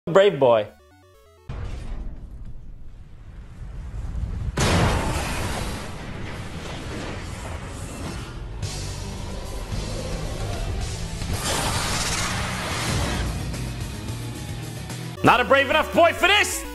Brave boy. Not a brave enough boy for this!